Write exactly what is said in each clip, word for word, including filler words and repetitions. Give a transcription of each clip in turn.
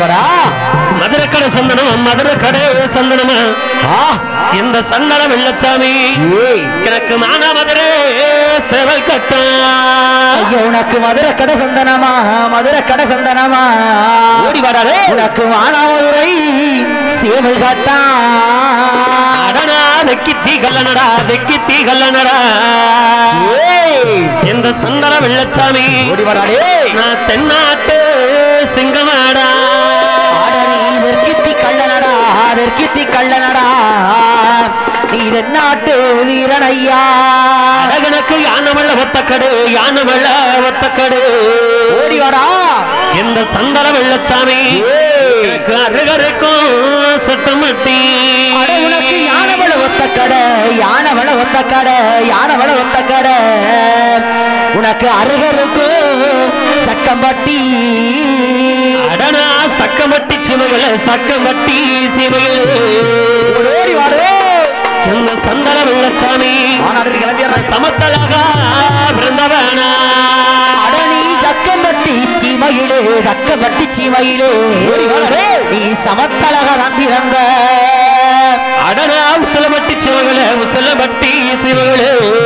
ஓடிவாடா மதுரை கடை சந்தனம் மதுரை கடை சந்தனமா இந்த சந்தன வெள்ளச்சாமி எனக்கு மான மதுரை சேவை கட்ட உனக்கு மதுரை கடை சந்தனமா மதுரை கடை சந்தனமா ஓடிவாடா உனக்கு மான மதுரை சேவை கட்டா அடனா வெக்கி தீ கல்லனடா வெக்கி தீ கல்லனடா இந்த சந்தன வெள்ளச்சாமி ஓடிவாடே நான் தென்னாட்டு சிங்கமாடா வெற்கித்தி கள்ளனடா வெற்கித்தி கள்ளனடா நீ தென்னாட்டு வீரன் ஐயா அழகனுக்கு யானமல்ல ஒத்தக்கடு யானமல்ல ஒத்தக்கடு ஓடிவாடா இந்த சந்தன வெள்ளச்சாமி அருகருக்கும் சட்டமட்டி உனக்கு யானவள ஒத்தக்கடை யானவள ஒத்தக்கடை யானவள ஒத்தக்கடை உனக்கு அருகருக்கும் சக்கம்பட்டி அடனா சக்கம்பட்டி சிவகள சக்கம்பட்டி சிவகளே ஓடி வாடே இந்த சந்தன வெள்ளச்சாமி சமத்தலகா பிறந்தவனா அடனி சக்கம்பட்டி சீமையிலே சக்கம்பட்டி சீமையிலே நீ சமத்தலகதான் பிறந்த அடனா உசலமட்டி சிவகளே உசலமட்டி சிவகளே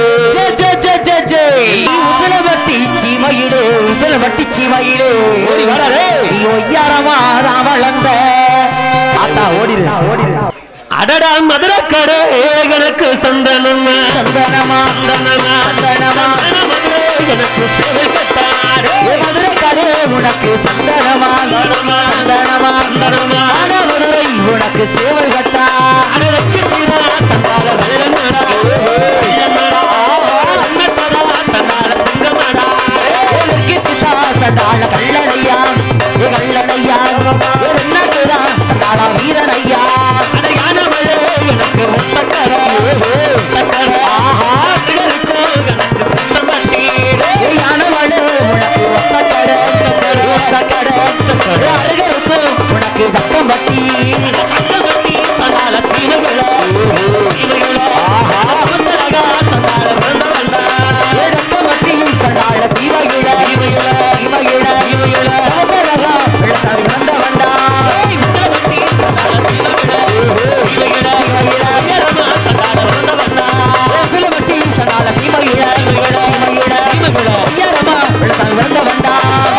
உசலமட்டி சீமையிலே உசலமட்டி சீமையிலே நீ ஒய்யாரமா வளர்ந்த ஆத்தா ஓடிரு அடடா மதுரை கடை எனக்கு சந்தனமா சந்தனமா சந்தனமா சந்தனமா எனக்கு சேவை கட்டாரு மதுரை கடை உனக்கு சந்தனமா சந்தனமா சந்தனமா மதுரை உனக்கு சேவை கட்டா சந்தால வெள்ளமாடா வெள்ளமாடா சந்தால சிங்கமாடா சண்டாள கள்ளனையா கள்ளனையா என்னக்குதான் சண்டாள வீரனையா எனக்கு ஒத்தக்கர ஒத்தக்கர ஆஹா எனக்கு சந்தமட்டி யானவளே உனக்கு ஒத்தக்கட ஒத்தக்கட அருகருக்கு உனக்கு சக்கம்பட்டி சந்தமட்டி சந்தால சீனகள ஆஹா சந்தலகா சந்தால பிறந்தவண்டா சக்கம்பட்டி சண்டாள சீமையில சீமையில சீமையில சீமையில சமதலகா வெள்ளத்தாவி பிறந்தவண்டா சந்தமட்டி சந்தால சீனகள சீமையில சிலமட்டி சண்டாள சீமையில சீமையில ஐயரமா வெள்ளத்தாவி பிறந்தவண்டா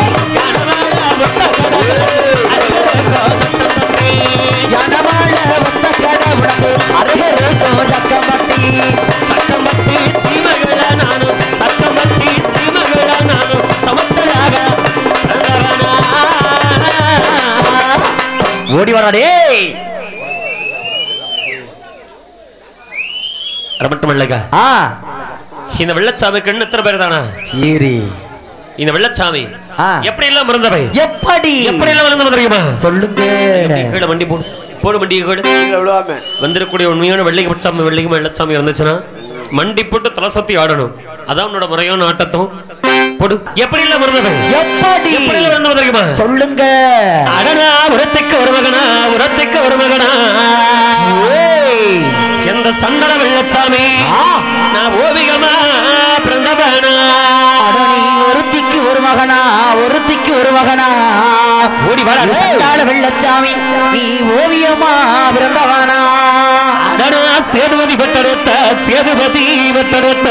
யானவாழ ஒத்தக்கட உனக்கு அருகருக்கும் சக்கம்பட்டி சக்கம்பட்டி சீமைகள நானும் சக்கம்பட்டி சீமைகள நானும் சமத்தலாக ஓடி வராடே மட்டுமல்லக்கா இந்த வெள்ளச்சாமி கண்ணு எத்தனை பேர் தானா சரி இந்த வெள்ளச்சாமி எப்படி எல்லாம் மறந்தவை எப்படி எப்படி எல்லாம் வளர்ந்து தெரியுமா சொல்லுங்க கீழே வண்டி போடு போடு வண்டி வந்திருக்கக்கூடிய உண்மையான வெள்ளைக்கு பச்சாமி வெள்ளைக்கு வெள்ளச்சாமி இருந்துச்சுன்னா மண்டி போட்டு தலை சுத்தி ஆடணும் அதான் உன்னோட முறையான ஆட்டத்தும் போடு எப்படி எல்லாம் மறந்தவை எப்படி எப்படி எல்லாம் வளர்ந்து தெரியுமா சொல்லுங்க அடனா உரத்துக்கு ஒரு மகனா உரத்துக்கு ஒரு மகனா எந்த சந்தன வெள்ளச்சாமி நான் ஓவியமா பிறந்தவனா அடனி ஒருத்திக்கு ஒரு மகனா ஒருத்திக்கு ஒரு மகனா ஓடி வர சண்டாள வெள்ளச்சாமி நீ ஓவியமா பிறந்தவனா அடனா சேதுபதி பெற்றெடுத்த சேதுபதி பெற்றெடுத்த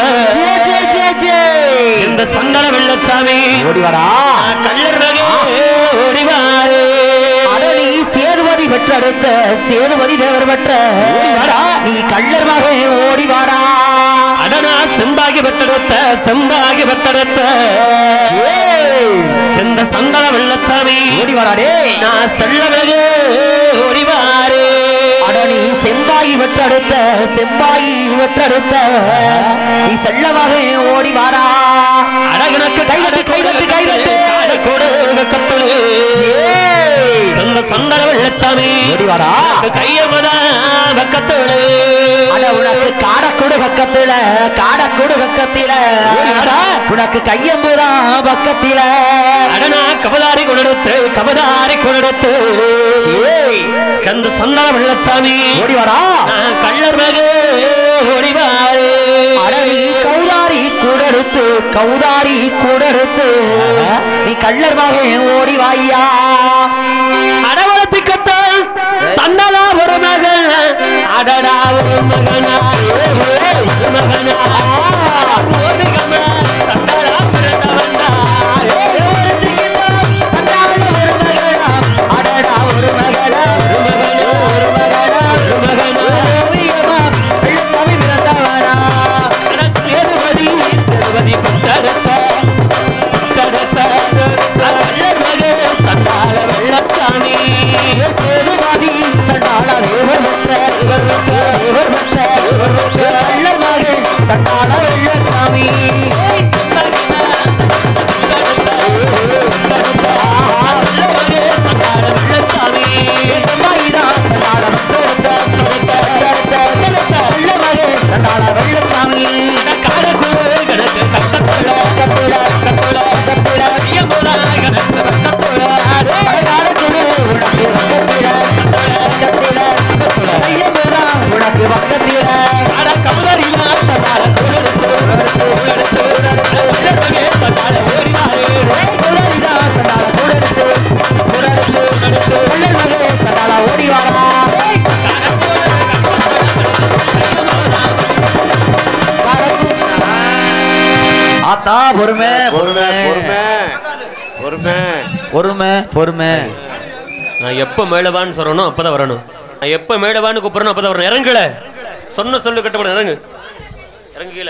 இந்த சந்தன வெள்ளச்சாமி ஓடி வரா கல்லர் வகை ஓடி வாரு அடனி சேதுபதி பெற்றெடுத்த சேதுபதி தேவர் பெற்ற நீ கள்ளர் மகன் ஓடி வாடா அடனா செம்பாகி பெற்றெடுத்த செம்பாகி பெற்றெடுத்த இந்த சந்தன வெள்ளச்சாமி ஓடி வாடாடே நான் செல்லவகை ஓடி வாரு அடனி செம்பாகி பெற்றெடுத்த செம்பாகி பெற்றெடுத்த நீ செல்லமாக ஓடி வாடா அடகனுக்கு கைதட்டு கைதட்டு கைதட்டு கொடு கத்தளு இந்த சந்தன வெள்ளச்சாமி ஓடி வாடா கையமதா கத்தளு அட உனக்கு காடக்கூடு பக்கத்துல காடக்கூடு பக்கத்தில உனக்கு கையம்புதா பக்கத்தில அடனா கபதாரி கொண்டெடுத்து கபதாரி கொண்டெடுத்து கந்த சந்தன வெள்ளச்சாமி ஓடி வாடா கள்ளர் மகே ஓடி வாரு அடவி கௌதாரி கூடெடுத்து கௌதாரி கூடெடுத்து நீ கள்ளர் மகன் ஓடி வாயா அடவளத்துக்கத்தான் சண்டலா ஒரு மகன் அடடா ஒரு மகனா ஒரு மகனா ஓடி கம சண்டலா பிறந்தவன்டா சண்டாள ஒரு மகனா அடடா ஒரு மகளா ஒரு மகனா ஒரு மகனா ஒரு மகனா ஓவியமா வெள்ளச்சாமி பிறந்தவனா சேதுபதி சேதுபதி பட்டடத்த பட்டடத்த கள்ளர் மகன் சண்டாள வெள்ளச்சாமி சேதுபதி சண்டாள தேவர் மற்ற தேவர் மற்ற தேவர் மற்ற தேவர் மற்ற கள்ளர் மகன் சண்டாள வெள்ளச்சாமி சம்பாயிதான் சண்டாள கள்ளர் மகன் சண்டாள வெள்ளச்சாமி காடக்குள்ள கணக்கு கட்டத்துல கட்டுல கட்டுல கட்டுல கணக்கு உனக்கு பக்கத்தில அட கமலரினா சண்டாள குலடுத்து குலடுத்து குலடுத்து சண்டாள ஓடினாரே குலரிதான் சண்டாள கூடெடுத்து கூடெடுத்து கள்ளர் மகன் சண்டாள ஓடி வாரா ஆத்தா பொறுமை பொறுமை பொறுமை பொறுமை பொறுமை பொறுமை நான் எப்ப மேலவான்னு சொல்றனோ அப்பதான் வரணும். நான் எப்ப மேலவான்னு கூப்பிடணும் அப்பதான் வரணும். இறங்கல சொன்ன சொல்லு கட்டப்பட இறங்கு இறங்குல.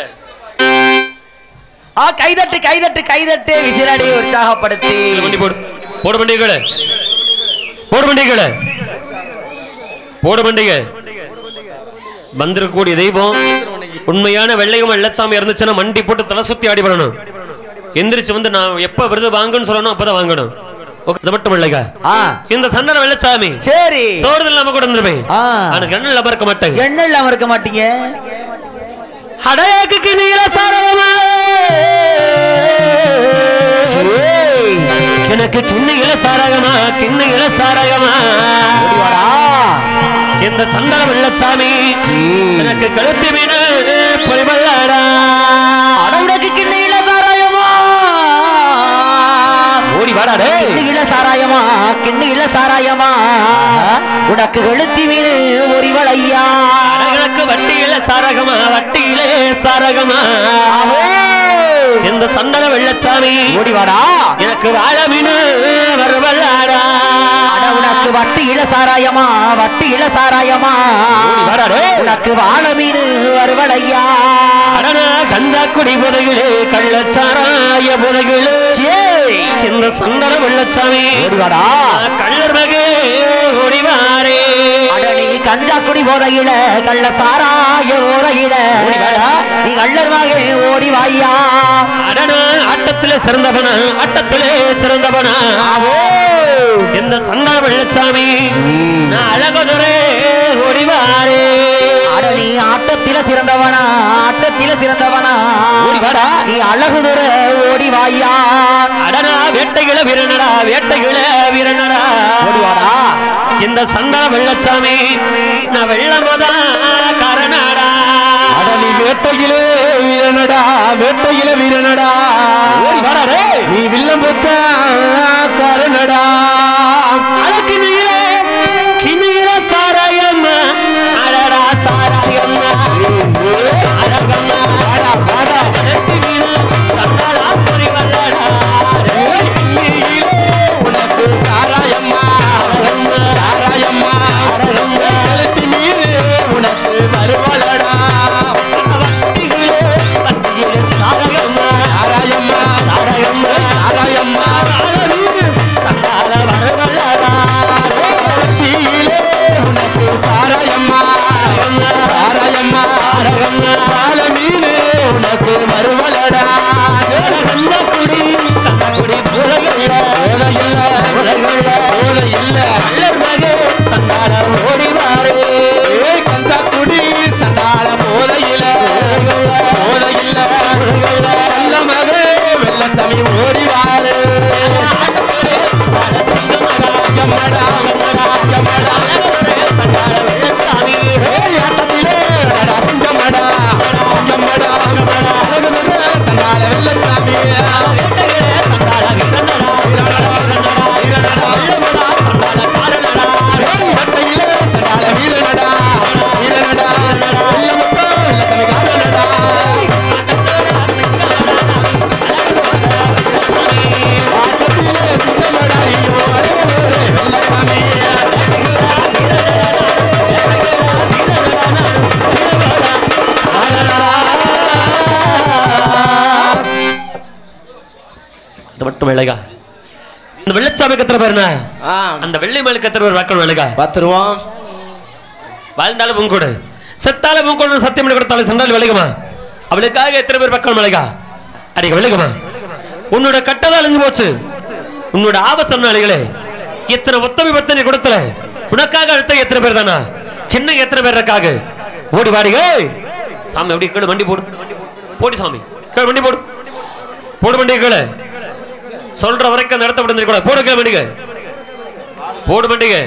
ஆ கைதட்டு கைதட்டு கைதட்டு விசிலடி உற்சாகப்படுத்தி வண்டி போடு போடு பண்டிகைகள போடு பண்டிகைகள போடு பண்டிகை. வந்திருக்கக்கூடிய தெய்வம் உண்மையான வெள்ளையும் வெள்ளச்சாமி இருந்துச்சுன்னா மண்டி போட்டு தலை சுத்தி ஆடி வரணும். எந்திரிச்சு வந்து நான் எப்ப விருது வாங்கன்னு சொல்லணும் அப்பதான் வாங்கணும். மட்டும் இல்லைங்க இந்த சந்தன வெள்ளச்சாமி சரி சோறுதல் இல்லாம கூட இருந்திருப்பேன். எனக்கு எண்ணெய் இல்லாம இருக்க மாட்டேங்க. எண்ணெய் இல்லாம இருக்க மாட்டீங்க. அடையாக்கு நீல சாரகமா எனக்கு கிண்ண இல சாரகமா கிண்ண இல சாரகமா இந்த சந்தன வெள்ளச்சாமி எனக்கு கழுத்து மீன பொய்வல்லாடா அடவுடக்கு கிண்ண இல சாராயமா ஓடி வாடாடே கிண்ண சாராயமா கிண்ண இல சாராயமா உனக்கு கழுத்தி மீன் ஒரிவளையா எனக்கு வட்டியில சாரகமா வட்டியிலே சாரகமா இந்த சந்தன வெள்ளச்சாமி ஓடிவாடா எனக்கு வாழ மீன் வரவல்லாடா உனக்கு வட்டி இல சாராயமா வட்டி இல சாராயமா உனக்கு வாழ மீன் வருவளையா அடனா கஞ்சா குடி புதைகளே கள்ளச்சாராய புதைகளே இந்த சந்தன வெள்ளச்சாமி ஓடிவாடா கள்ளர் மகே ஓடிவாரே அடனி கஞ்சா குடி போதையில கள்ள சாராய போதையில நீ கள்ளர் மகே ஓடிவாயா அடனா ஆட்டத்திலே சிறந்தவனா ஆட்டத்திலே சிறந்தவனா இந்த சந்தன வெள்ளச்சாமி நான் அழகுதுரே ஓடிவாரே அடனி ஆட்டத்தில சிறந்தவனா ஆட்டத்தில சிறந்தவனா ஓடிவாடா நீ அழகுதுர ஓடிவாயா அடனா வேட்டைகள வீரனடா வேட்டைகள வீரனடா ஓடிவாடா இந்த சந்தன வெள்ளச்சாமி நான் வெள்ளமதா காரணடா அடனி வேட்டையிலே வீரனடா வேட்டையில வீரனடா ஓடிவாடா நீ வில்லம் புத்த காரணடா அழகு நீல கிணில சாராயம்மா அடடா சாராயம்மா அழகம்மா அடா பாடா எனக்கு நீல சந்தனா புரிவல்லடா உனக்கு சாராயம்மா சாராயம்மா கழுத்தி மீன் உனக்கு வருவலடா வட்டிகளே வட்டிகளே சாராயம்மா சாராயம்மா சாராயம்மா சாராயம்மா சந்தான வரவல்லடா அது மட்டும் இல்லையா இந்த வெள்ளச்சாமி கத்துற பேர் என்ன அந்த வெள்ளை மேல கத்துற பேர் வாக்கணும் இல்லையா பாத்துருவோம் வாழ்ந்தாலும் உங்கூட செத்தாலும் உங்கூட சத்தியம் பண்ணி கொடுத்தாலும் சண்டாலும் விளையுமா அவளுக்காக எத்தனை பேர் பக்கம் விளையா அடிக்க விளையுமா உன்னோட கட்டளை அழிஞ்சு போச்சு உன்னோட ஆபசம் நாளிகளே எத்தனை ஒத்தமை பத்தனை கொடுத்தல உனக்காக அடுத்த எத்தனை பேர் தானா என்ன எத்தனை பேர் இருக்காக ஓடி வாடிங்க சாமி அப்படி கீழே வண்டி போடு போடி சாமி கீழே வண்டி போடு போடு வண்டியை கீழே சொல்ற வரைக்கும் நடத்தப்பட்டு கூட போடு கீழே வண்டிங்க போடு வண்டிங்க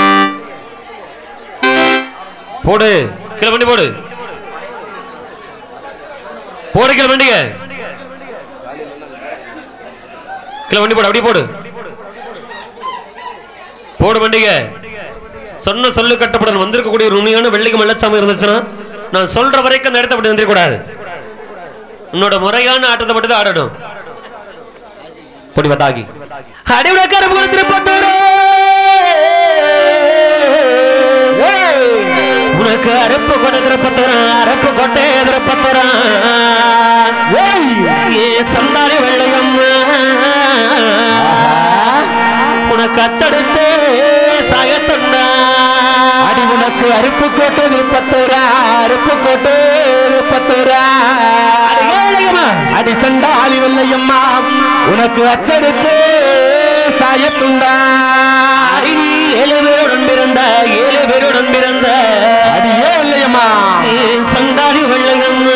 போடு கீழே வண்டி போடு போடு கீழே வண்டிங்க கீழே வண்டி போடு அப்படியே போடு போடு வண்டிங்க சொன்ன சொல்லு கட்டப்படணும் வந்திருக்கக்கூடிய ஒரு உண்மையான வெள்ளிக்கு வெள்ளச்சாமி இருந்துச்சுன்னா நான் சொல்ற வரைக்கும் நடத்தப்பட்டு வந்துடக்கூடாது உன்னோட முறையான ஆட்டத்தை மட்டும் தான் ஆடணும் பொடி வந்தாகி அடிவுடக்கார திருப்பத்தூரே உனக்கு அரப்பு கொடை திருப்பத்தூரன் அரப்பு கொட்டை திருப்பத்தூரன் ஏ சந்தாரி வெள்ளையம் உனக்கு அச்சடிச்சே சாயத்தொண்டா அடி உனக்கு அருப்பு கோட்டை திருப்பத்தூரா அருப்பு கோட்டை திருப்பத்தூரா அடி சண்டாளி வெள்ளையம்மா உனக்கு அச்சடிச்சே சாயத்துண்டா அடி நீ ஏழு பேருடன் பிறந்த ஏழு பேருடன் பிறந்த அடி ஏழையம்மா சண்டாளி வெள்ளையம்மா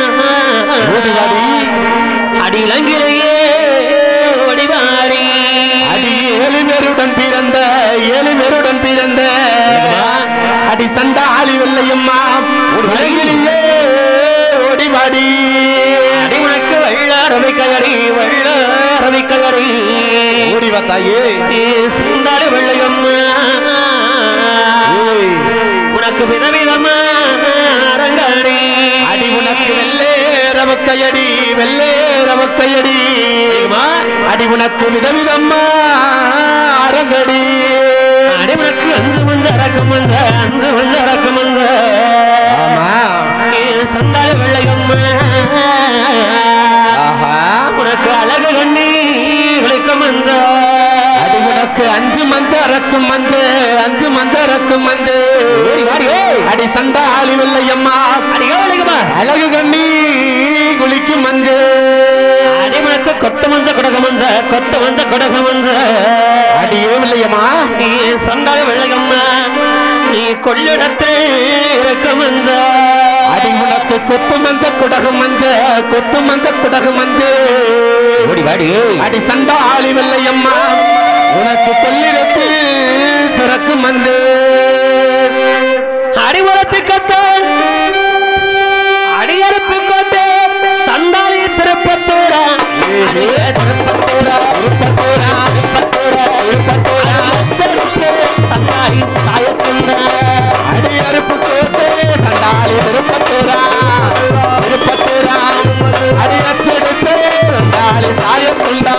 அடி இளங்கிலேயே ஒடிவாடி அடி ஏழு பேருடன் பிறந்த ஏழு பேருடன் பிறந்த அடி சண்டாளி வெள்ளையம்மா உலகிலேயே ஓடிவாடி அடி உனக்கு வெள்ள அரவிக்கடி வெள்ள அரவிக்கடி ஓடி வாத்தாயே சண்டாளி வெள்ளையம்மா உனக்கு விதவிதமா அரங்கடி அடி உனக்கு வெள்ளே ரவக்கையடி வெள்ளே ரவக்கையடி அடி உனக்கு விதவிதம்மா அரங்கடி அடி உனக்கு அஞ்சு மஞ்ச அரக்கு மஞ்ச அஞ்சு மஞ்ச அரக்கு மஞ்ச சண்டாளி வெள்ளையம்மா உனக்கு அழகு கண்ணி விளைக்க மஞ்ச அடி உனக்கு அஞ்சு மஞ்ச அரக்கும் மஞ்ச அஞ்சு மஞ்ச அரக்கும் மஞ்ச அடி சண்டாளி வெள்ளையம்மா அடி விளைக்கமா அழகு கண்ணி குளிக்கும் மஞ்ச அடி உனக்கு கொத்து மஞ்ச குடக மஞ்ச கொத்து மஞ்ச குடக மஞ்ச அடி ஏவில்லையம்மா நீ சண்டாளி வெள்ளையம்மா நீ கொள்ளிடத்தில் இருக்க மஞ்ச அடி உனக்கு கொத்து மஞ்ச குடகு மஞ்ச கொத்து மஞ்ச குடகு மஞ்ச ஓடி வாடி அடி சண்டாளி வெள்ளையம்மா உனக்கு கொள்ளிடத்தில் சிறக்கு மஞ்ச அடிவரத்து கத்தான் அடியறுப்பு கோட்டை சண்டாளி திருப்பத்தூரா திருப்பத்தூரா திருப்பத்தூரா திருப்பத்தூரா திருப்பத்தூரா சண்டாளி சாயத்துண்டா அடியறுப்பு கோட்டை சண்டாளி திருப்பத்தூரா திருப்பத்தூரா அடி அச்சடிச்சே சண்டாளி சாயத்துண்டா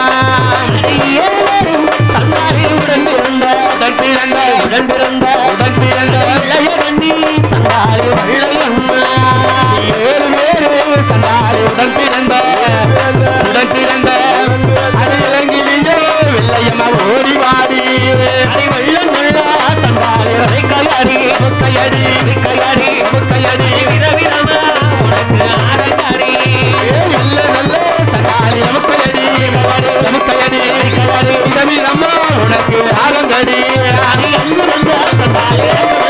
சண்டாளி உடன் பிறந்த உடன் பிறந்த உடன் பிறந்த உடன் பிறந்த இளைய கண்ணி சண்டாளி வெள்ளையம்மா ஏழு பேரு சண்டாளி உடன் பிறந்த உடன் பிறந்த அடி இளங்கிலேயே வெள்ளையம்மா ஓடி வாடி அடி வெள்ளம் நல்ல சண்டாளி கையாடி முக்கையடி கையாடி முக்கையடி விதவிதமா உனக்கு ஆரங்காடி நல்ல நல்ல சண்டாளி முக்கையடி முக்கையடி விதவிதம்மா உனக்கு ஆரங்கடி அடி அஞ்சு வந்த சண்டாளி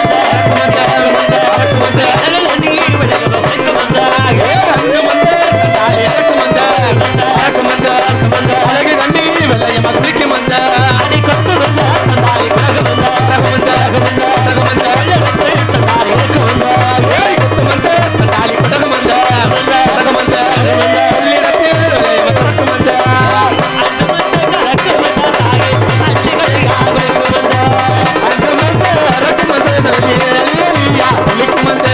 அஞ்சு மந்த சண்டாளி எனக்கு மந்த எனக்கு மந்த அழகு கண்ணி வெள்ளையம்மா குளிக்கு மந்த அடி கொத்து வந்த சண்டாளி குடகு வந்த தகு மந்த தகு மந்த சண்டாளி எனக்கு வந்த ஏய் குத்து மந்த சண்டாளி குடகு மந்த தகு மந்த கொள்ளிடத்தில் வெள்ளையம்மா குடகு மந்த அஞ்சு மந்த அரக்கு மந்த சண்டியா குளிக்கு மந்த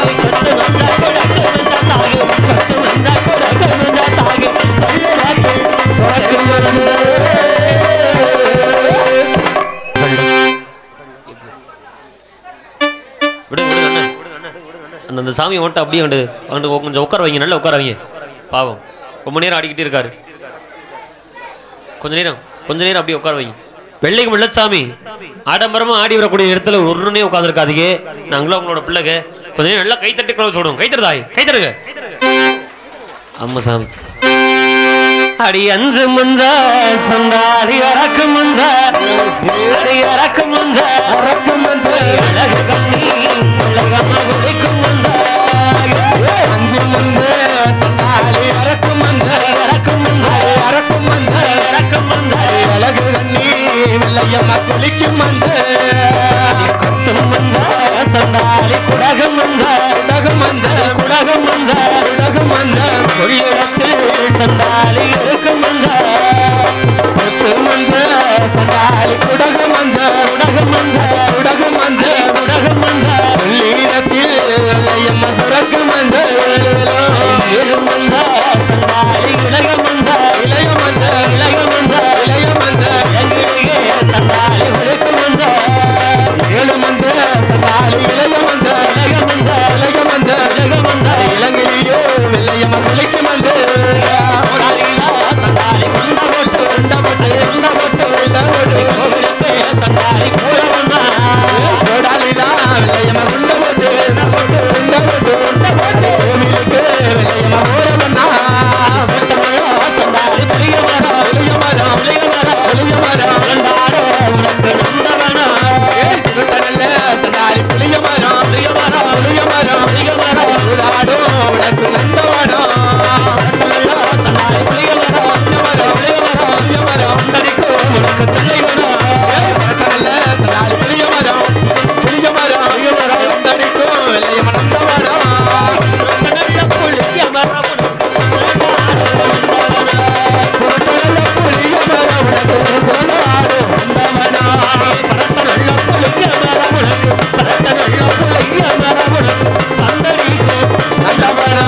அந்த சாமி ஓட்ட அப்படியே வந்து கொஞ்சம் உட்கார வைங்க நல்லா உட்கார வைங்க பாவம் ரொம்ப நேரம் ஆடிக்கிட்டே இருக்காரு கொஞ்ச நேரம் கொஞ்ச நேரம் அப்படியே உட்கார வை. வெள்ளைக்கு வெள்ளச்சாமி ஆடம்பரமா ஆடி வரக்கூடிய இடத்துல ஒருனே உட்காந்துருக்காதீங்க. நாங்களும் அவங்களோட பிள்ளைங்க. கொஞ்ச நேரம் நல்லா கைத்தட்டி குழந்தை சொல்லுவோம். கைத்தடுதாய் கைத்தடுங்க. அம்மா சாமி அடி அஞ்சு மஞ்ச சண்டாடி அரக்கு மஞ்ச அடி அரக்கு மஞ்ச அரக்கு மஞ்ச அழகு கண்ணி அழகம்மா குளிக்கும் மஞ்ச அஞ்சு மஞ்ச சண்டாடி அரக்கு மஞ்ச அரக்கு மஞ்ச அரக்கு மஞ்ச அரக்கு மஞ்ச அழகு கண்ணி வெள்ளையம்மா குளிக்கும் மஞ்ச கொட்டும் மஞ்ச சண்டாடி குடகு மஞ்ச குடகு மஞ்ச குடகு மஞ்ச குடகு மஞ்ச கொள்ளிடத்தில் சண்டாலி இருக்கும் மஞ்ச கொட்டு மஞ்ச சண்டாலி குடகு மஞ்ச குடகு மஞ்ச குடகு மஞ்ச குடகு மஞ்ச கொள்ளிடத்தில் வெள்ளையம்மா சுரக்கு மஞ்ச ஏழு மஞ்ச சண்டாலி இளைய மஞ்ச இளைய மஞ்ச இளைய மஞ்ச இளைய மஞ்ச எங்கிலேயே சண்டாலி உழைக்கும் மஞ்ச ஏழு மஞ்ச சண்டாலி இளைய மஞ்ச இளைய மஞ்ச இளைய மஞ்ச இளைய மஞ்ச இளங்கிலேயே வெள்ளையம்மா உழைக்கும் மஞ்ச சண்டாலி கொண்ட போட்டு கொண்ட போட்டு கொண்ட போட்டு கொண்ட போட்டு கோவிலுக்கு சண்டாலி கூறவண்ணா கோடாலிதான் வெள்ளையம்மா கொண்ட போட்டு கொண்ட போட்டு கொண்ட போட்டு கொண்ட போட்டு கோவிலுக்கு வெள்ளையம்மா கூறவண்ணா சண்டாலி புளிய மரம் புளிய மரம் புளிய மரம் புளிய மரம் கொண்டாட உனக்கு நந்தவனா சிறுத்தனல்ல சண்டாலி புளிய மரம் புளிய மரம் புளிய மரம் புளிய மரம் உதாடோ உனக்கு நந்தவனா சண்டாலி புளிய மரம் புளிய மரம் புளிய மரம் புளிய மரம் கொண்டடிக்கும் உனக்கு பிள்ளைவனா சிறுத்தனல்ல சண்டாலி புளிய மரம் புளிய மரம் புளிய மரம் கொண்டடிக்கும் வெள்ளையம்மா நந்தவனா சிறுத்தனல்ல புளிய மரம் சிறுத்தனல்ல புளிய மரம் உனக்கு சொன்னாடு நந்தவனா பரத்தனல்ல புளிய மரம் உனக்கு பரத்தனல்ல புளிய மரம் உனக்கு கொண்டடிக்கும் நந்தவனா.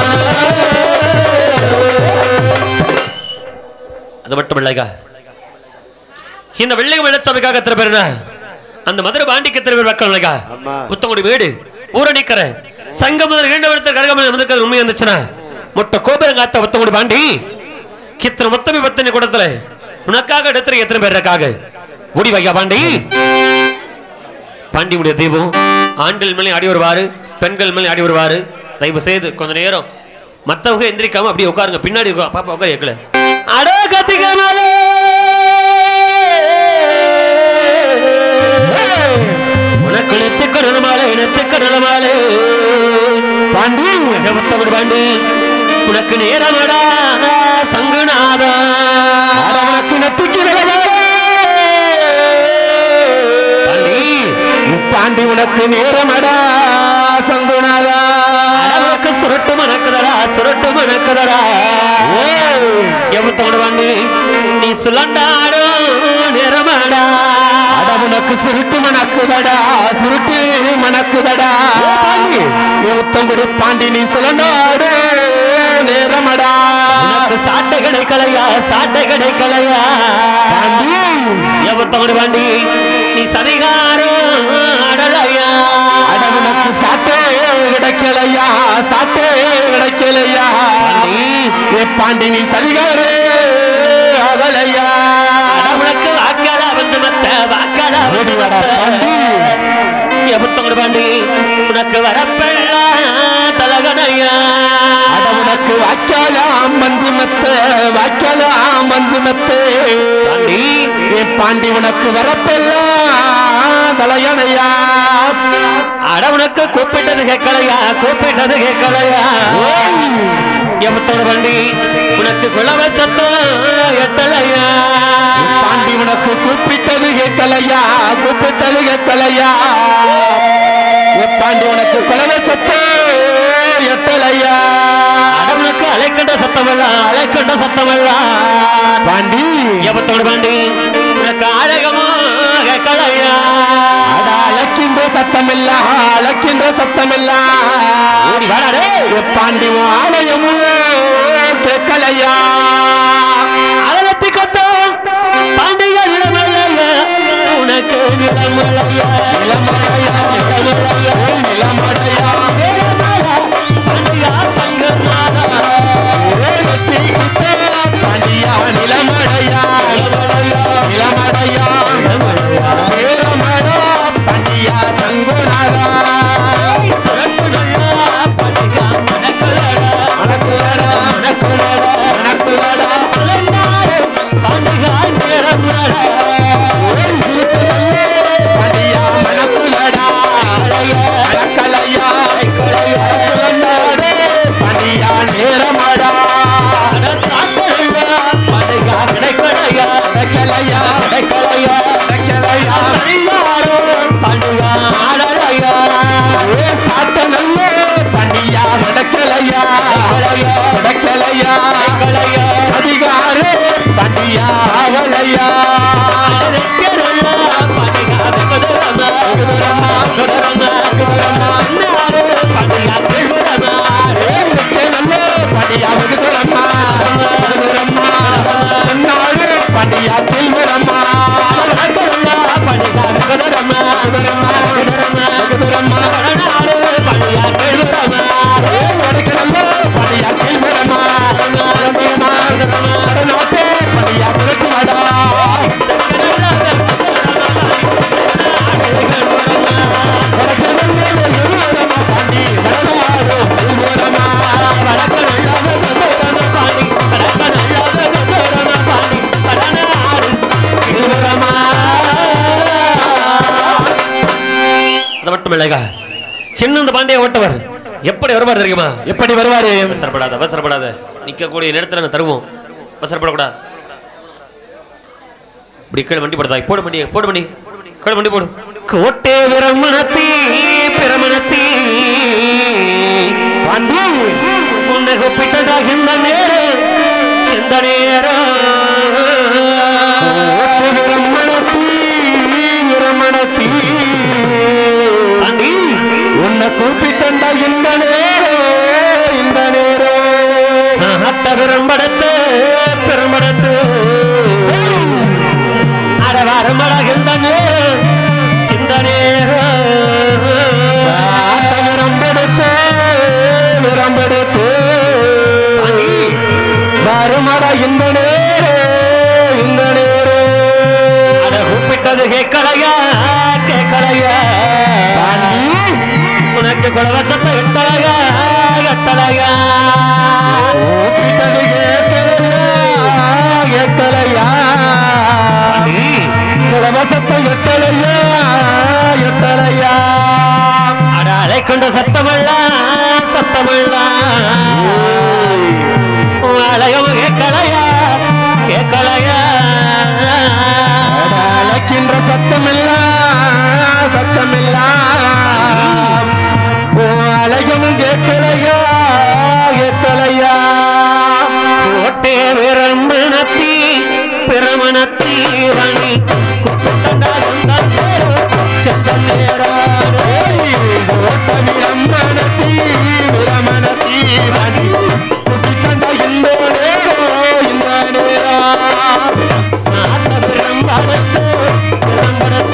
அது மட்டும் இல்லையா, இந்த வெள்ளை வெள்ளச்சாமிக்காக எத்தனை பேர் அந்த மதுரை பாண்டிக்கு எத்தனை பேர் வைக்கணும் இல்லையா? புத்தங்குடி வீடு ஊரணிக்கிற சங்கம் முதல் இரண்டு வருடத்தில் கரகமலை வந்திருக்கிறது உண்மையா இருந்துச்சுன்னா மொட்டை கோபுரங்காத்த புத்தங்குடி பாண்டி கித்தனை மொத்தமே பத்தனை கூடத்துல உனக்காக இடத்துல எத்தனை பேர் இருக்காக ஓடி வையா பாண்டி. பாண்டி முடிய தெய்வம் ஆண்கள் மேலே ஆடி வருவாரு, பெண்கள் மேலே ஆடி வருவாரு. தயவு செய்து கொஞ்ச நேரம் மத்தவங்க எந்திரிக்காம அப்படியே உட்காருங்க. பின்னாடி இருக்கா பாப்பா உட்கார கேட்கல அட கத்திகனாலே உனக்கு நெத்திக்கடலமாலே நெத்திக்கடலமாலே பாண்டி முத்தமிழ் பாண்டி உனக்கு நேரமடா சங்குநாதா உனக்கு நெத்திக்கடலமாலே பாண்டி பாண்டி உனக்கு நேரமடா சங்குநாதா உனக்கு சுரட்டு மணக்குதரா சுரட்டு மணக்குதரா எவத்தோட வாண்டி நீ சுழண்டாடோ நிறமாடா உனக்கு சுருட்டு மணக்குதடா சுருட்டு மணக்குதடா எவத்தங்குடி பாண்டி நீ சுழண்டாடு நேரமடா உனக்கு சாட்டை கிடைக்கலையா சாட்டை கிடைக்கலையா பாண்டி எவத்தங்குடி பாண்டி நீ சதிகாரோ அடலையா அட உனக்கு சாட்டை கிடைக்கலையா சாட்டை கிடைக்கலையா பாண்டி நீ சதிகாரே அகலையா உனக்கு வாக்காளா வந்து மத்த வாக்காளா எவத்தங்குடி பாண்டி உனக்கு வரப்பெல்லா தலகனையா அட உனக்கு வாக்காளாம் மஞ்சு மத்த வாக்காளாம் மஞ்சு மத்தே பாண்டி என் பாண்டி உனக்கு வரப்பெல்லாம் தலையணையா அட உனக்கு கூப்பிட்டது கேட்கலையா கூப்பிட்டது கேட்கலையா எவத்தோட பாண்டி உனக்கு குலவ சத்தம் எட்டலையா பாண்டி உனக்கு கூப்பிட்டது கேட்கலையா கூப்பிட்டது கேட்கலையா பாண்டி உனக்கு குலவ சத்தம் எட்டலையா உனக்கு அலைக்கண்ட சத்தமெல்லாம் அலைக்கண்ட சத்தமெல்லாம் பாண்டி எவத்தோட பாண்டி உனக்கு அழகமா கேட்கலையா அழைக்கின்ற சத்தமில்ல அழைக்கின்ற சத்தமில்ல பாண்டி ஆலயமும் கேட்கலையா அழகத்தி கத்தம் பாண்டிய நிலமலையா உனக்கு நிலமலையா நிலமலையா நிலமலையா நிலமலையா பாண்டியா சங்கநாதா பாண்டியா நிலமலையா அடலையா அடக்கலையா அடக்கலையா பணியாரோ பணியா அடலையா ஏ சாட்ட நல்ல பணியா அடக்கலையா அடலையா அடக்கலையா அடக்கலையா அதிகாரே பணியா அவளையா அடக்கலையா பணியா கதரமா கதரமா கதரமா கதரமா நாரே பணியா கதரமா ஏ நல்ல பணியா கதரமா கதரமா நாரே பணியா கதரமா அடக்கலையா பணியா கதரமா கதரமா கதரமா கதரமா நாரே பணியா கதரமா ஏ அடக்கலையா பணியா கதரமா கதரமா கதரமா நாட்டே பணியா சுரக்குமாடா இன்னும் இந்த பாண்டிய ஓட்டவர் எப்படி வருவார் தெரியுமா? எப்படி வருவாரு? அவசரப்படாத அவசரப்படாத நிக்கக்கூடிய நேரத்துல நான் தருவோம். அவசரப்படக்கூடாது. இப்படி கீழே வண்டி படுத்தாய் போடு வண்டி போடு வண்டி கீழே வண்டி போடு. கோட்டை விரமணத்தி பிரமணத்தி பாண்டி உன்னை கூப்பிட்டதா இந்த நேரம் இந்த நேரம் விரமணத்தி விரமணத்தி பாண்டி உன்னை கூப்பிட்டா இந்த நேரம் இந்த நேரம் சாத்த விரம்படத்து பெரும்படத்து அரவாரமடா இந்த நேரம் இந்த நேரம் சாத்த விரம்பெடுத்து விரம்பெடுத்து வருமடா இந்த நேரம் இந்த நேரம் அட கூப்பிட்டது கேட்கலையா கேட்கலையா உனக்கு குழவ சத்த எட்டலையா எட்டலையா கூப்பிட்டது கேட்கலையா எட்டலையா குழவசத்தை எட்டலையா எட்டலையா அட அலை கொண்ட சத்தமல்ல சத்தமல்ல அலையும் கேட்கலையா கேட்கலையா அழைக்கின்ற சத்தமில்ல சத்தமில்ல அலையும் கேட்கலையா கேட்கலையா கோட்டை விரம்பணத்தி பிரமணத்தி வணி விரமணத்தி விரமணத்தி வணி குட்டிச்சந்த இந்த நேரம் இந்த நேரம் சாத்த பிரம்பணத்து பிரம்பணத்து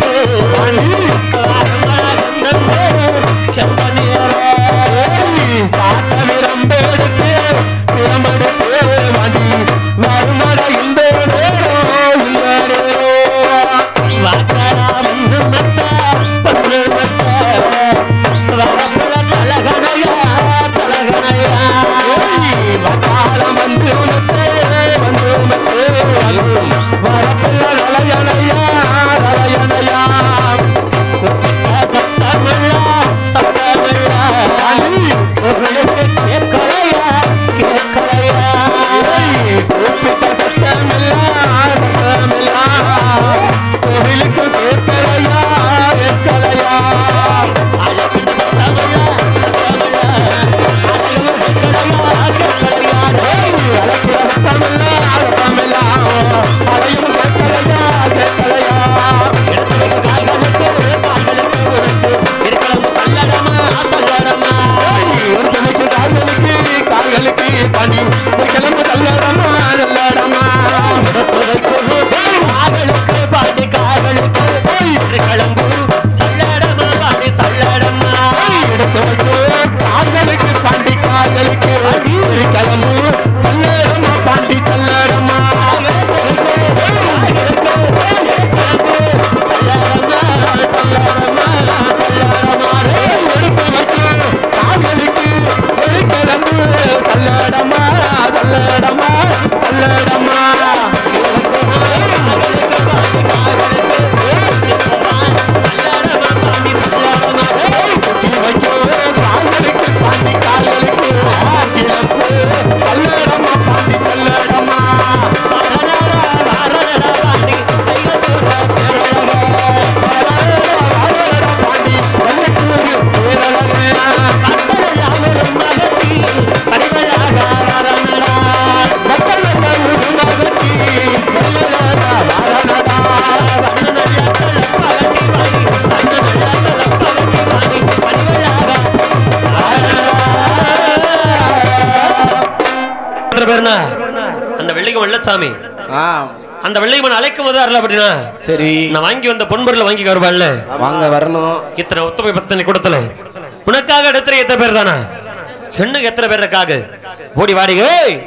வெள்ளச்சாமி ஆ அந்த வெள்ளையம்மன் அழைக்கும் போது அருள அப்படின்னா சரி நான் வாங்கி வந்த பொன்பொருளை வாங்கி வருவாள்ல வாங்க வரணும். இத்தனை ஒத்துமை பத்தனை கூடத்துல உனக்காக இடத்துல எத்தனை பேர் தானா என்ன எத்தனை பேர் இருக்காக ஓடி வாடிங்க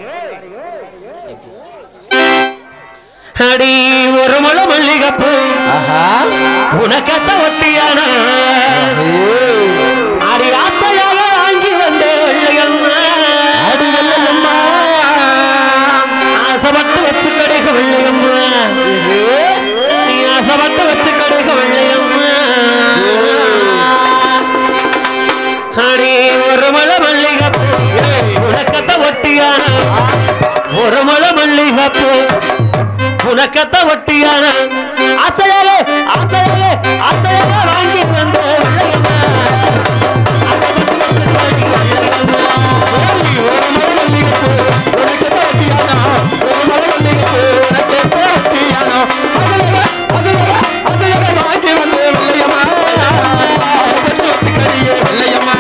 அடி ஒரு மலை மல்லிகைப்பூ உனக்கத்த ஒட்டியான அடி ஆசையாக வாங்கி வந்த வெள்ளையம்மா அடி வெள்ளையம்மா ஆசைப்பட்டு வச்சு கிடைக்க வெள்ளையம்மா நீ ஆசைப்பட்டு வச்சு கிடைக்க வெள்ளையம்மா அடி ஒரு மலை மல்லிகைப்பூ உனக்கத்த ஒட்டியான ஒரு மலை மல்லிகைப்பூ உனக்கத்த ஒட்டியான ஆசையாக ஆசையாக ஆசையாக வாங்கி வந்த வெள்ளையம்மா ஒரு மலை மல்லிகைப்பூ உனக்கத்த ஒட்டியான ஒரு மலை மல்லிகைப்பூ உனக்கத்த ஒட்டியான ஆசையாக ஆசையாக ஆசையாக வாங்கி வந்த வெள்ளையம்மா ஆசைப்பட்டு வச்சுக்கடியே வெள்ளையம்மா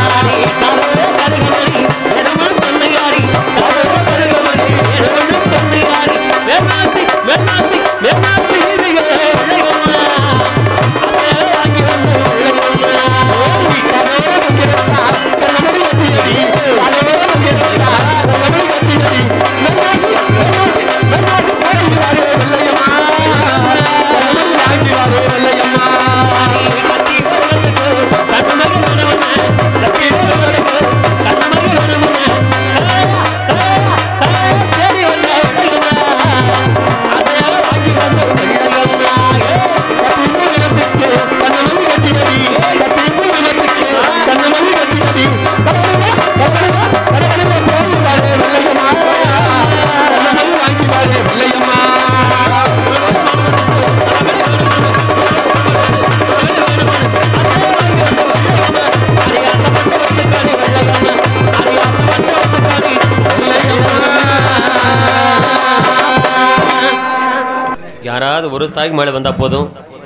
யாராவது ஒரு தாய் மேல வந்தா போதும்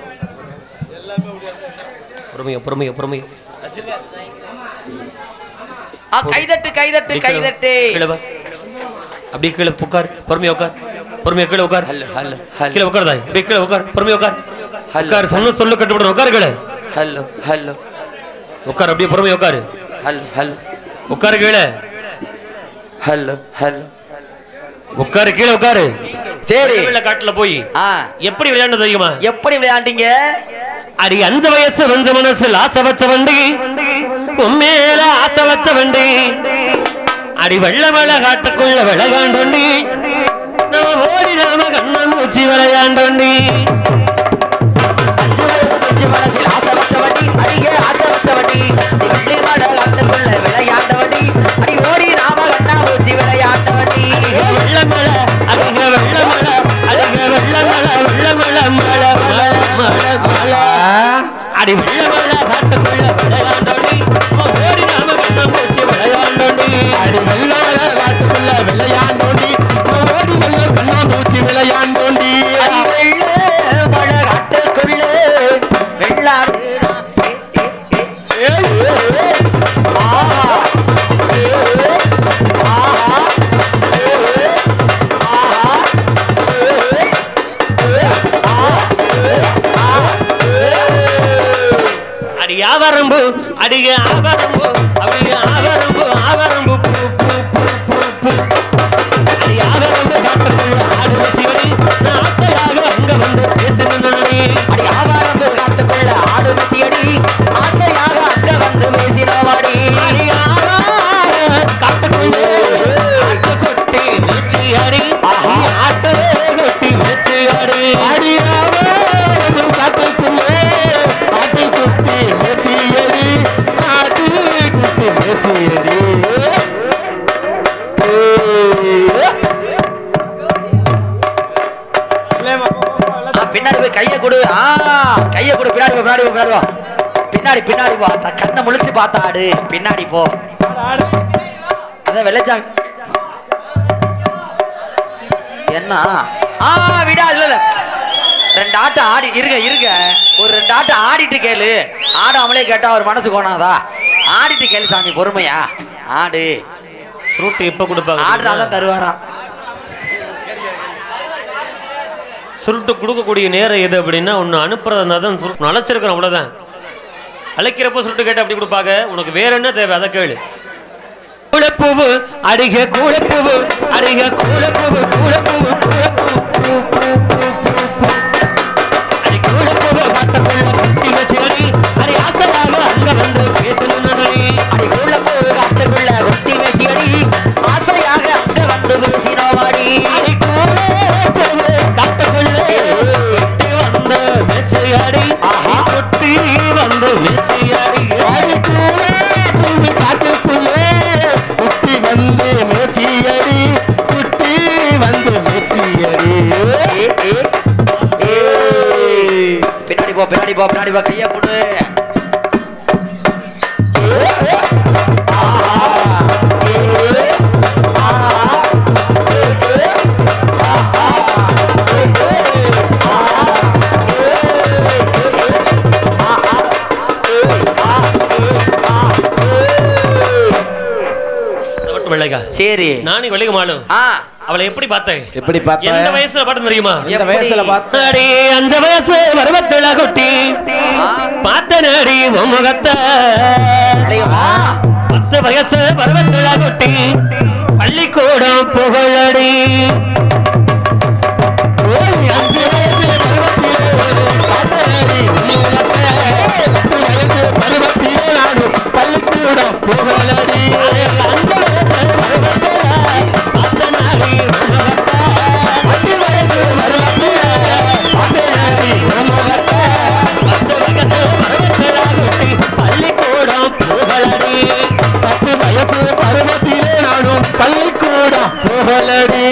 பொறுமையா பொறுமையா பொறுமையா கைதட்டு கைதட்டு கைதட்டு அப்படி கீழே உட்கார் பொறுமையா உட்கார் பொறுமையா கீழே உட்கார் கீழே உட்கார் தாய் அப்படி கீழே உட்கார் பொறுமையா உட்கார் உட்கார் சொன்ன சொல்லு கட்டுப்படும் உட்கார் கீழே ஹலோ ஹலோ உட்கார் அப்படியே பொறுமையா உட்காரு ஹலோ ஹலோ உட்காரு கீழே ஹலோ ஹலோ உட்காரு கீழே உட்காரு சரி காட்டுல போய் எப்படி விளையாண்டு தெரியுமா எப்படி விளையாண்டீங்க அடி அஞ்சு வயசு வஞ்ச மனசில் ஆசை வச்ச வண்டி உண்மையில ஆசை வச்ச வண்டி அடி வெள்ள மழ காட்டுக்குள்ள விளையாண்டோண்டி நம்ம ஓடி நாம கண்ண மூச்சி விளையாண்டோண்டி அஞ்சு வயசு அஞ்சு மனசில் ஆசை வச்ச வண்டி அடியே ஆசை வச்ச வண்டி வெள்ளி மழ காட்டுக்குள்ள விளையாண்ட வண்டி அடி ஓடி நாம கண்ணா மூச்சி விளையாண்ட வண்டி வெள்ள மழ அடிங்க வெள்ள மழ அடிங்க வெள்ள மழ வெள்ள மழ மழ மழ மழ அடி வெள்ள மழ காட்டுக்குள்ள விளையாண்டோண்டி ஓடி நாம கண்ண மூச்சி விளையாண்டோண்டி அடி வெள்ள மழ காட்டுக்குள்ள விளையாண்டோண்டி ஓடி வெள்ள கண்ணா மூச்சி விளையாண்டோண்டி அடி வெள்ள மழ காட்டுக்குள்ள வெள்ளாடு அடி ஆவரம்பு அடிக ஆவரம்பு அடிக ஆவரம்பு ஆவரம்பு பூ பூ பூ பூ பூ அடி ஆவரம்பு காட்டுக்குள்ள ஆடு வச்சிவடி நான் ஆசையாக அங்க வந்து பேசணும் அடி ஆவாரம்பு காட்டுக்குள்ள ஆடு வச்சியடி ஆசையாக அங்க வந்து பேசினவாடி அடி ஆவார காட்டுக்குள்ள ஆட்டு கொட்டி மூச்சி அடி ஆட்டு கொட்டி மூச்சி அடி அடி ஆவாரம்பு காட்டுக்குள்ள ஆட்டு கொட்டி மூச்சி அடி ஆட்டு கொட்டி மூச்சி அடி பின்னாடி போய் கைய கொடு ஆ கைய கொடு பின்னாடி போ பின்னாடி போ பின்னாடி போ பின்னாடி பின்னாடி போ கண்ணை முழிச்சு பார்த்தாடு பின்னாடி போ அதான் வெள்ளச்சாமி என்ன ஆ விடா இல்ல இல்ல ரெண்டு ஆட்டம் ஆடி இருங்க இருங்க ஒரு ரெண்டு ஆட்டம் ஆடிட்டு கேளு ஆடாமலே கேட்டா ஒரு மனசு கோணாதா ஆடிட்டு கேளு சாமி பொறுமையா ஆடு ஃப்ரூட் எப்ப கொடுப்பாங்க ஆடுனாதான் தருவாராம் சுருட்டு கொடுக்கக்கூடிய நேரம் எது அப்படின்னா ஒன்று அனுப்புறதுனா தான் சுருட்டு அழைச்சிருக்கிறோம், அவ்வளோதான். அழைக்கிறப்போ சுருட்டு கேட்டு அப்படி கொடுப்பாங்க. உனக்கு வேற என்ன தேவை அதை கேளு. கூழப்பூவு அடிக கூழப்பூவு அடிக கூழப்பூவு கூழப்பூவு கூழப்பூவு அடி கூழப்பூவு காட்டுக்குள்ள குட்டி வச்சடி அடி ஆசையாக அங்க வந்து பேசணும் அடி கூழப்பூவு காட்டுக்குள்ள குட்டி வச்சடி ஆசையாக அங்க வந்து பேசினோமாடி அடி கூழப்பூவு காட்டுக்குள்ள குட்டி வந்து வச்சடி ஆஹா குட்டி வந்து வச்சடி அடி கூழப்பூவு காட்டுக்குள்ள குட்டி வந்து மேச்சியடி குட்டி வந்து மேச்சியடி பின்னாடி போ பின்னாடி போ பின்னாடி போ கைய போடு. சரி நானி வெள்ளிக மாலும் அவளை எப்படி பார்த்தேன்? எப்படி பார்த்தேன்? எந்த வயசுல பாட்டு தெரியுமா? எந்த வயசுல பார்த்தேன்? அடி அந்த வயசு பருவத்துல கொட்டி பார்த்தனடி முகத்தை பத்து வயசு பருவத்துல கொட்டி பள்ளிக்கூடம் புகழடி அஞ்சு வயசு பருவத்திலே நானும் பள்ளிக்கூடம் புகழடி பருவத்திலே நானும் பள்ளிக்கூடம் புகழடி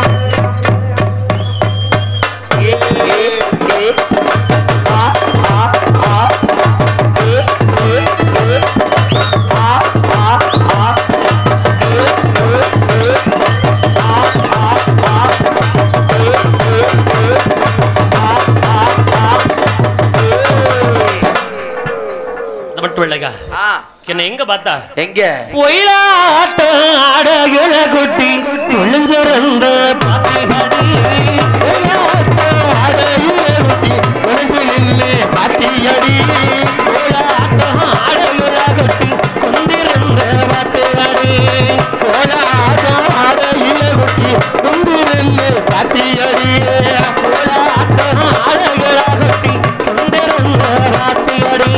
என்ன எங்க பார்த்தா? எங்க ஒயிலாட்டம் ஆடகுல குட்டி ஒளிஞ்சிருந்த பாத்தியடி ஒயிலாட்டம் ஆடகுல குட்டி ஒளிஞ்சு நின்று பாத்தியடி ஒயிலாட்டம் ஆடகுல குட்டி கொண்டிருந்த பாத்தியடி ஒயிலாட்டம் ஆடகுல குட்டி கொண்டிருந்து பாத்தியடி ஒயிலாட்டம் ஆடகுல குட்டி கொண்டிருந்த பாத்தியடி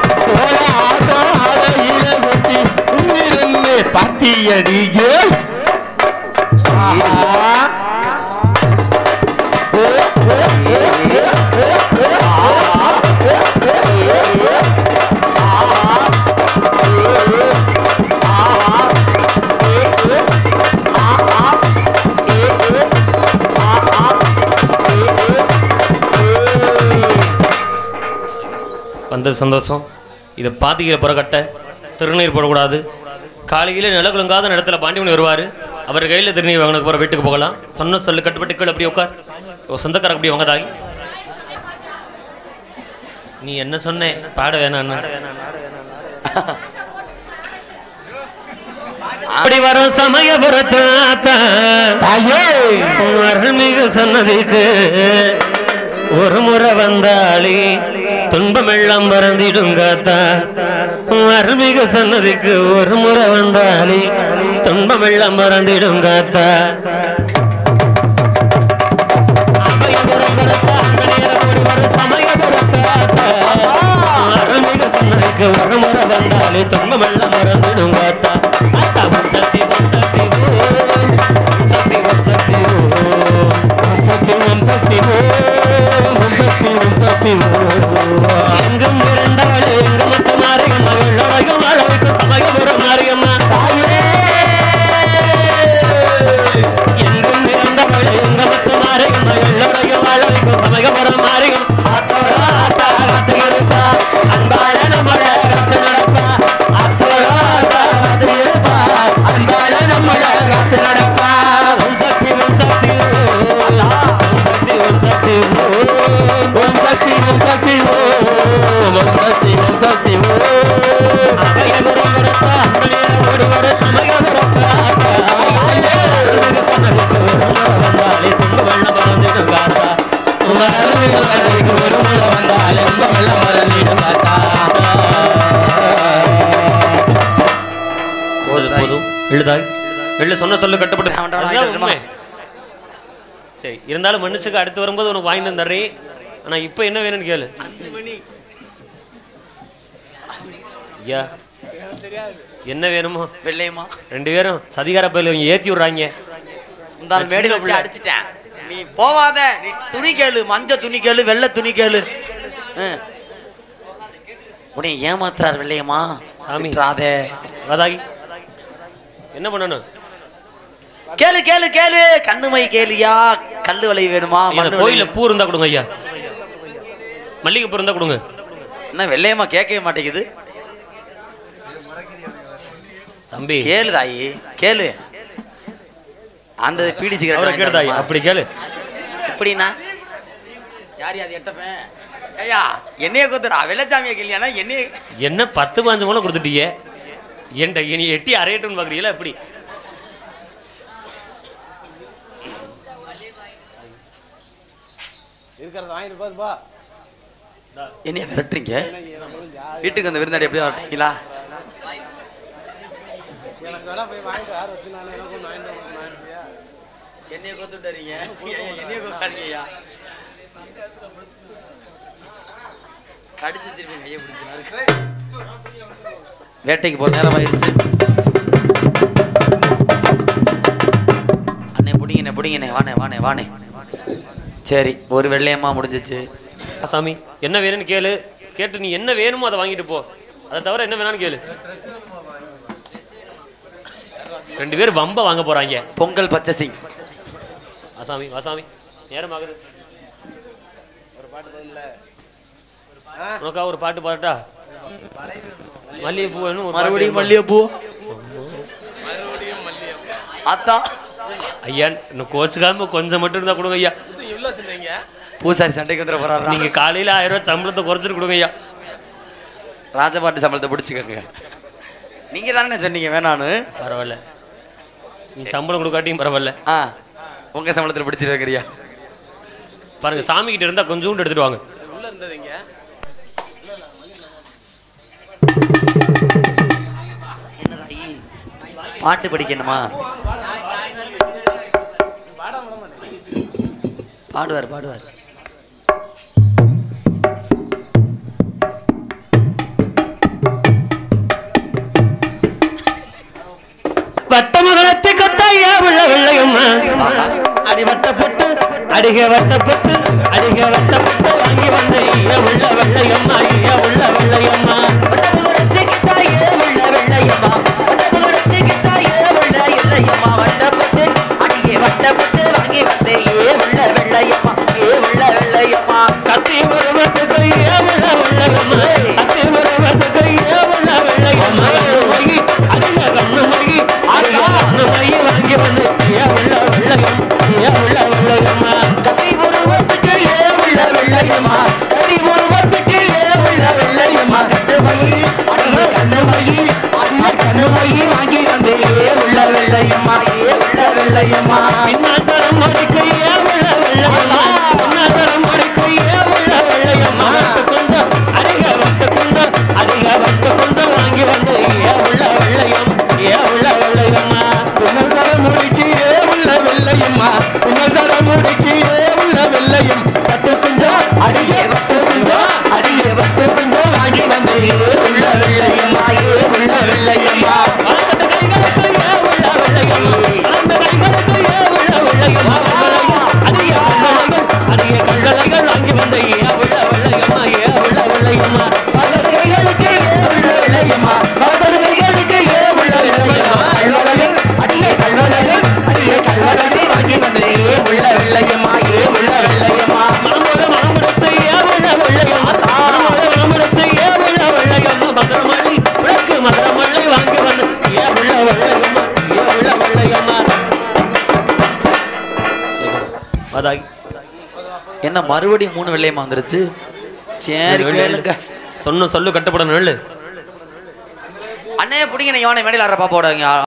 பாத்தியடி வந்த சந்தோஷம். இதை பாத்திக்கிற புறக்கட்டை திருநீர் போடக்கூடாது. காலையில் நிலக்குழுங்காத இடத்துல பாண்டியமணி வருவார். அவர் கையில் திருநீர் வாங்கினதுக்கு போகிற வீட்டுக்கு போகலாம். சொன்ன சொல்லு கட்டுப்பட்டு கீழே அப்படி உட்கார். சொந்தக்கார அப்படி வாங்க தாய். நீ என்ன சொன்ன பாட வேணாம் அப்படி வரும் சமயபுரத்து அருள்மிகு சன்னதிக்கு ஒரு முறை வந்தாளி துன்பமெல்லாம் பறந்திடுங்காத்தா. அருள்மிகு சன்னதிக்கு ஒரு முறை வந்தாளி துன்பமெல்லாம் பறந்திடுங்காத்தா. அருள்மிகு சன்னதிக்கு ஒரு முறை வந்தாளி துன்பமெல்லாம் பறந்திடுங்காத்தா. சக்தி சக்தி சக்தி சக்தி சக்தி சக்தி எங்கும் இருந்தாலே எங்க மட்டும் மாரியம்மா எல்லோரையும் வாழ வைக்கும் சமயபுரம் மாரியம்மா. எங்கும் இருந்தாலே எங்க மட்டும் மாரியம்மா எல்லோரையும் வாழ வைக்கும் சமயபுரம் மாரியம். அத்தோரா காத்து இருப்பா அன்பால நம்மள காத்து நடப்பா. அத்தோரா காத்து இருப்பா அன்பால நம்மள காத்து நடப்பா. ஓம் சக்தி ஓம் சக்தி ஓம் சக்தி ஓம் சக்தி ஓம் சக்தி ஓம் சக்தி ஓம் சக்தி ஓம் அபயகுரம் வரப்பா அம்பளியர ஓடி வர சமயபுரப்பா. வந்தாலே துன்ப வெள்ள பறந்துடும் காத்தா. ஒரு முறை வந்தால் இன்பமெல்லாம் மறந்திடும் காத்தா. போதும் போதும் எழுதாய் எழு சொன்ன சொல்லு கட்டுப்பட்டு அவன்டா வாங்கிட்டு உண்மை. சரி இருந்தாலும் மனுஷுக்கு அடுத்து வரும்போது உனக்கு வாங்கிட்டு வந்துடுறேன். ஆனா இப்ப என்ன வேணும்னு கேளு. அஞ்சு மணி ஐயா என்ன வேணுமோ வெள்ளையம்மா ரெண்டு பேரும் சதிகார பயில ஏத்தி விடுறாங்க. இந்த மேடையில வச்சு அடிச்சிட்டேன். நீ போவாத, நீ துணி கேளு, மஞ்ச துணி கேளு, வெள்ளை துணி கேளு. உன்னை ஏமாத்துறார் வெள்ளையம்மா சாமி. ராதே ராதாகி என்ன பண்ணணும் கேளு கேளு கேளு. கண்ணுமை கேளியா? கல்லு வலை வேணுமா? கோயில பூ இருந்தா கொடுங்க ஐயா. மல்லிகை பூ இருந்தா கொடுங்க. என்ன வெள்ளையம்மா கேட்கவே மாட்டேங்குது. தம்பி கேளு தாயி கேளு. அந்த பீடி அவரை சிகரெட் கேளு தாயி. அப்படி கேளு. எப்படின்னா யார் அது எட்டப்பேன்? ஐயா என்னைய கொத்துறா வெள்ளச்சாமியை கேள்வியானா என்னைய என்ன பத்து பாஞ்சு மூலம் கொடுத்துட்டீங்க. என்கிட்ட இனி எட்டி அரையட்டும்னு பாக்குறீங்களா? எப்படி என்னைய விரட்டுறீங்க? வீட்டுக்கு அந்த விருந்தாடி எப்படியா வரட்டீங்களா? என்னைய கொத்துட்டாரீங்க. என்னைய கொத்தாருங்கய்யா. கடிச்சு வச்சிருப்பீங்க கையை பிடிச்சி. வேட்டைக்கு போற நேரம் ஆயிடுச்சு. அண்ணே புடிங்கண்ணே புடிங்கண்ணே வானே வானே வானே. சரி ஒரு வெள்ளையம்மா முடிஞ்சிச்சு. சாமி என்ன வேணும்னு கேளு. கேட்டு நீ என்ன வேணுமோ அதை வாங்கிட்டு போ. அதை தவிர என்ன வேணான்னு கேளு. ரெண்டு பேரும் வம்ப வாங்க போறாங்க. பொங்கல் பச்சை சிங். வாசாமி வாசாமி நேரம் ஆகுது. உனக்கா ஒரு பாட்டு பாடட்டா? மல்லிகைப்பூ வேணும். மறுபடியும் மல்லிகைப்பூ. அத்தா ஐயா இன்னும் கோச்சுக்காம கொஞ்சம் மட்டும் இருந்தா கொடுங்க ஐயா. பூசாரி சண்டைக்கு வந்துட போறாரா? நீங்க காலையில ஆயிரம் ரூபாய் சம்பளத்தை குறைச்சிட்டு கொடுங்க ஐயா. ராஜபாட்டு சம்பளத்தை பிடிச்சிக்கோங்க. நீங்க தானே சொன்னீங்க வேணான்னு. பரவாயில்ல நீ சம்பளம் கொடுக்காட்டியும் பரவாயில்ல. ஆ உங்க சம்பளத்தில் பிடிச்சிருக்கிறியா? பாருங்க சாமி கிட்ட இருந்தா கொஞ்சோண்டு எடுத்துட்டு வாங்க. பாட்டு படிக்கணுமா? பாடுவார் பாடுவார். வட்டமகலத்தை கொத்தாயா உள்ள வெள்ளையம்மா. அடி வட்டப்பட்டு அடிக வட்டப்பட்டு அடிக வட்டப்பட்டு வாங்கி வந்த ஈய உள்ள வெள்ளையம்மா. ஈய உள்ள வெள்ளையம்மா. வட்டமகலத்தை கொத்தாயா உள்ள வெள்ளையம்மா. வட்டமகலத்தை கொத்தாயா உள்ள வெள்ளையம்மா. வட்டப்பட்டு அடியே வட்டப்பட்டு வாங்கி வந்த ஏ உள்ள வெள்ளையம்மா. ஏ உள்ள வெள்ளையம்மா. கத்தி உருவத்துக்கு ஏ உள்ள வெள்ளையம்மா. கத்தி உருவத்துக்கு ஏ உள்ள வெள்ளையம்மா. அதிக கண்ணு மகி அதிக கண்ணு மகி வாங்கி வந்து ஏ உள்ள வெள்ளையம். ஏ உள்ள வெள்ளையம்மா. கத்தி உருவத்துக்கு ஏ உள்ள வெள்ளையம்மா. கத்தி உருவத்துக்கு ஏ உள்ள வெள்ளையம்மா. கண்ணு மகி அதிக கண்ணு மகி அதிக கண்ணு மகி வாங்கி வந்த ஏ உள்ள வெள்ளையம்மா. ஏ உள்ள வெள்ளையம்மா. பின்னாச்சரம் முடிக்கு ஏ உள்ள வெள்ளையம்மா. பின்னாச்சரம் முடிக்கு ஏ உள்ள வெள்ளையம்மா. கொஞ்சம் அதிக வட்டு கொஞ்சம் அதிக வட்டு கொஞ்சம் வாங்கி வந்து ஏ உள்ள வெள்ளையம். ஏ உள்ள வெள்ளையம்மா. பின்னாச்சரம் முடிக்கு ஏ உள்ள வெள்ளையம்மா. பின்னாச்சரம் முடிக்கு ஏ உள்ள வெள்ளையம். வட்டு கொஞ்சம் அதிக வட்டு கொஞ்சம் அதிக வட்டு கொஞ்சம் வாங்கி வந்து ஏ உள்ள வெள்ளையம்மா. ஏ உள்ள வெள்ளையம்மா. என்ன மறுபடியும் மூணு வெள்ளையம்மா வந்துருச்சு. சரி கேளுங்க. சொன்ன சொல்லு கட்டப்படணும். அண்ணே பிடிங்க. இவனை மேடையில் ஆடுற பாப்போட